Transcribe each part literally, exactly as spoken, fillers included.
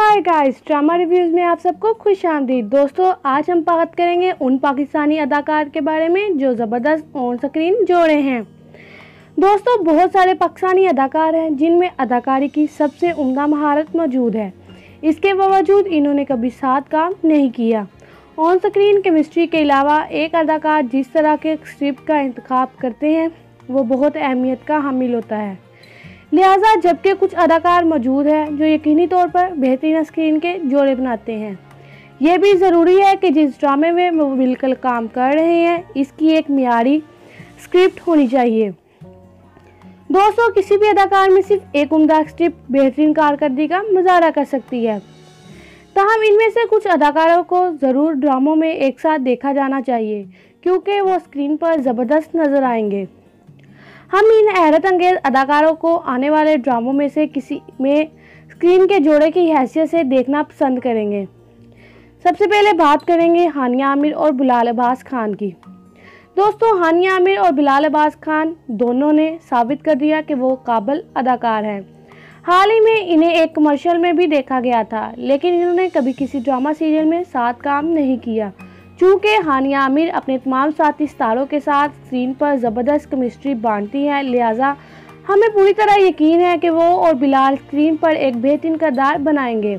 Hi guys, drama reviews में आप सबको खुश आमदीद। दोस्तों, आज हम बात करेंगे उन पाकिस्तानी अदाकार के बारे में जो ज़बरदस्त ऑन स्क्रीन जोड़े हैं। दोस्तों, बहुत सारे पाकिस्तानी अदाकार हैं जिनमें अदाकारी की सबसे उम्दा महारत मौजूद है। इसके बावजूद इन्होंने कभी साथ काम नहीं किया। ऑन स्क्रीन केमिस्ट्री के अलावा एक अदाकार जिस तरह के स्क्रिप्ट का इंतखाब करते हैं वो बहुत अहमियत का हामिल होता है। लिहाजा जबकि कुछ अदाकार मौजूद हैं जो यकीनी तौर पर बेहतरीन स्क्रीन के जोड़े बनाते हैं, यह भी ज़रूरी है कि जिस ड्रामे में वो मिलकर काम कर रहे हैं इसकी एक मियारी स्क्रिप्ट होनी चाहिए। दोस्तों, किसी भी अदाकार में सिर्फ एक उम्दा स्क्रिप्ट बेहतरीन कारकर्दगी का मुजाहरा कर सकती है। ताहम इनमें से कुछ अदाकारों को ज़रूर ड्रामों में एक साथ देखा जाना चाहिए क्योंकि वो स्क्रीन पर ज़बरदस्त नज़र आएंगे। हम इन हैरत अंगेज़ अदाकारों को आने वाले ड्रामों में से किसी में स्क्रीन के जोड़े की हैसियत से देखना पसंद करेंगे। सबसे पहले बात करेंगे हानिया आमिर और बिलाल अब्बास खान की। दोस्तों, हानिया आमिर और बिलाल अब्बास खान दोनों ने साबित कर दिया कि वो काबिल अदाकार हैं। हाल ही में इन्हें एक कमर्शियल में भी देखा गया था, लेकिन इन्होंने कभी किसी ड्रामा सीरियल में साथ काम नहीं किया। चूँकि हानिया आमिर अपने तमाम साथी सितारों के साथ स्क्रीन पर ज़बरदस्त केमिस्ट्री बांटती हैं, लिहाजा हमें पूरी तरह यकीन है कि वो और बिलाल स्क्रीन पर एक बेहतरीन किरदार बनाएंगे।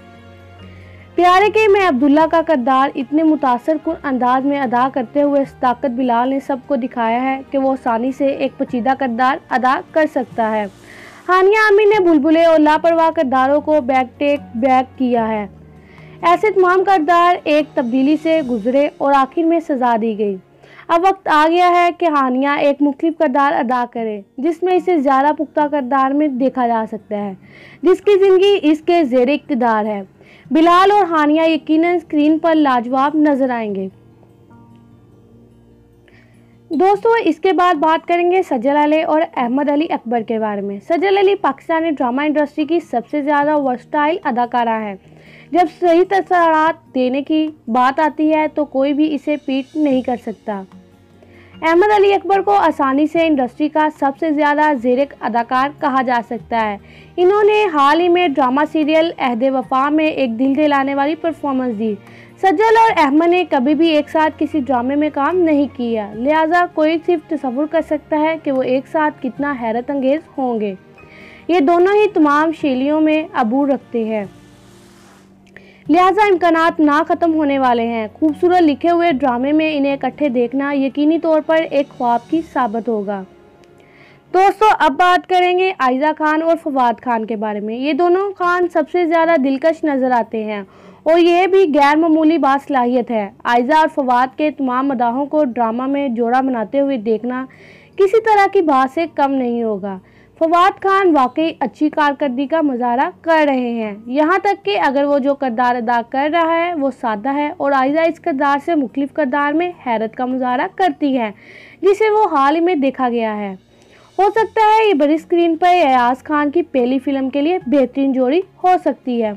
प्यारे के मैं अब्दुल्ला का किरदार इतने मुतासर कुन अंदाज में अदा करते हुए सदाकत बिलाल ने सबको दिखाया है कि वो आसानी से एक पेचीदा किरदार अदा कर सकता है। हानिया आमिर ने बुलबुले और लापरवाह किरदारों को बैक टेक बैक किया है। ऐसे तमाम किरदार एक तब्दीली से गुजरे और आखिर में सजा दी गई। अब वक्त आ गया है कि हानिया एक मुख्तलिफ किरदार अदा करे जिसमें इसे ज़्यादा पुख्ता किरदार में देखा जा सकता है, जिसकी ज़िंदगी इसके ज़ेरे इक़्तिदार है। बिलाल और हानिया यकीनन स्क्रीन पर लाजवाब नजर आएंगे। दोस्तों, इसके बाद बात करेंगे सज्जल अली और अहमद अली अकबर के बारे में। सज्जल अली पाकिस्तानी ड्रामा इंडस्ट्री की सबसे ज़्यादा वर्सटाइल अदाकारा है। जब सही तसरात देने की बात आती है तो कोई भी इसे पीट नहीं कर सकता। अहमद अली अकबर को आसानी से इंडस्ट्री का सबसे ज़्यादा ज़ेरक अदाकार कहा जा सकता है। इन्होंने हाल ही में ड्रामा सीरियल अहद वफा में एक दिल दिलाने वाली परफॉर्मेंस दी। सज्जल और अहमद ने कभी भी एक साथ किसी ड्रामे में काम नहीं किया, लिहाजा कोई सिर्फ तसव्वुर कर सकता है कि वो एक साथ कितना हैरत अंगेज़ होंगे। ये दोनों ही तमाम शैलियों में अबूर रखते हैं, लिहाजा इम्कानात ना ख़त्म होने वाले हैं। खूबसूरत लिखे हुए ड्रामे में इन्हें इकट्ठे देखना यकीनी तौर पर एक ख्वाब की साबित होगा। दोस्तों, अब बात करेंगे आयजा खान और फवाद खान के बारे में। ये दोनों खान सबसे ज़्यादा दिलकश नज़र आते हैं और यह भी गैर मामूली बासलाहियत है। आयजा और फवाद के तमाम मदाहों को ड्रामा में जोड़ा बनाते हुए देखना किसी तरह की बात से कम नहीं होगा। फवाद खान वाकई अच्छी कारकर्दगी का मुजाहरा कर रहे हैं, यहाँ तक कि अगर वो जो किरदार अदा कर रहा है वो सादा है और आयजा इस किरदार से मुख्तलिफ किरदार में हैरत का मुजाहरा करती है जिसे वो हाल ही में देखा गया है। हो सकता है ये बड़ी स्क्रीन पर अयाज खान की पहली फिल्म के लिए बेहतरीन जोड़ी हो सकती है।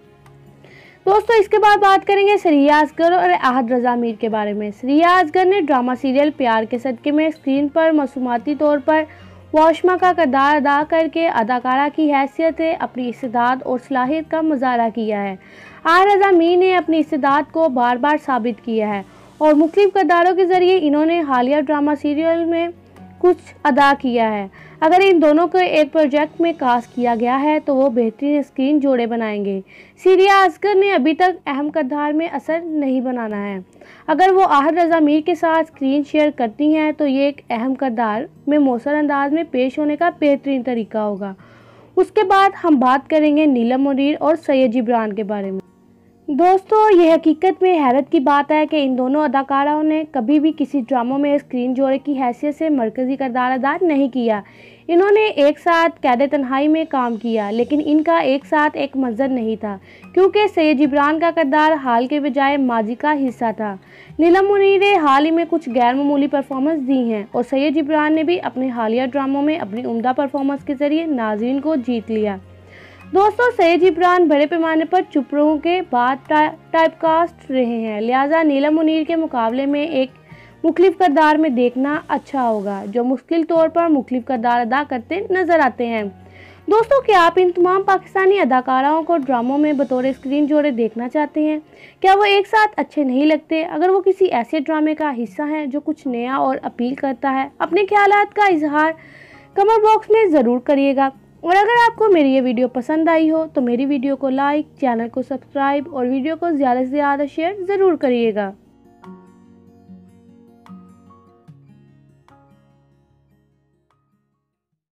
दोस्तों, इसके बाद बात करेंगे सरिया असगर और आहद रज़ा मीर के बारे में। सरिया असगर ने ड्रामा सीरियल प्यार के सदके में स्क्रीन पर मसूमाती तौर पर वाशमा का किरदार अदा करके अदाकारा की हैसियत से अपनी इस्तेदाद और सलाहियत का मुजाहरा किया है। आहद रज़ा मीर ने अपनी इस्तेदाद को बार बार साबित किया है और मुख्तलिफ किरदारों के ज़रिए इन्होंने हालिया ड्रामा सीरियल में कुछ अदा किया है। अगर इन दोनों को एक प्रोजेक्ट में कास्ट किया गया है तो वो बेहतरीन स्क्रीन जोड़े बनाएंगे। सरिया असगर ने अभी तक अहम किरदार में असर नहीं बनाना है। अगर वो आहद रज़ा मीर के साथ स्क्रीन शेयर करती हैं तो ये एक अहम किरदार में मौसर अंदाज में पेश होने का बेहतरीन तरीका होगा। उसके बाद हम बात करेंगे नीलम मुनीर और सैयद जिब्रान के बारे में। दोस्तों, ये हकीकत में हैरत की बात है कि इन दोनों अदाकाराओं ने कभी भी किसी ड्रामों में स्क्रीन जोड़े की हैसियत से मरकज़ी किरदार अदा नहीं किया। इन्होंने एक साथ कैद तन्हाई में काम किया, लेकिन इनका एक साथ एक मंजर नहीं था क्योंकि सैयद जिब्रान का किरदार हाल के बजाय माजी का हिस्सा था। नीलम मुनीर ने हाल ही में कुछ गैर मामूली परफॉर्मेंस दी हैं और सैयद जिब्रान ने भी अपने हालिया ड्रामों में अपनी उम्दा परफॉर्मेंस के जरिए नाज़रीन को जीत लिया। दोस्तों, सैयद जिब्रान बड़े पैमाने पर चुपरों के बाद टाइपकास्ट रहे हैं, लिहाजा नीलम मुनीर के मुकाबले में एक मुख्तलिफ किरदार में देखना अच्छा होगा जो मुश्किल तौर पर मुख्तलिफ किरदार अदा करते नजर आते हैं। दोस्तों, क्या आप इन तमाम पाकिस्तानी अदाकाराओं को ड्रामों में बतौर स्क्रीन जोड़े देखना चाहते हैं? क्या वो एक साथ अच्छे नहीं लगते? अगर वो किसी ऐसे ड्रामे का हिस्सा हैं जो कुछ नया और अपील करता है, अपने ख्यालात का इजहार कमेंट बॉक्स में ज़रूर करिएगा। और अगर आपको मेरी ये वीडियो पसंद आई हो तो मेरी वीडियो को लाइक, चैनल को सब्सक्राइब और वीडियो को ज़्यादा से ज़्यादा शेयर ज़रूर करिएगा।